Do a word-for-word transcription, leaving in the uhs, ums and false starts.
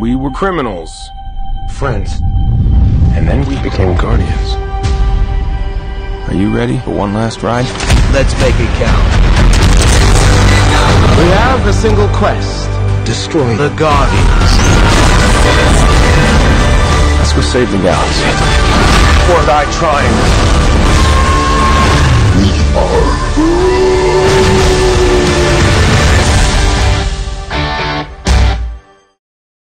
We were criminals. Friends. And then we became guardians. Are you ready for one last ride? Let's make it count. We have a single quest. Destroy the Guardians. Let's go save the galaxy. For thy triumph.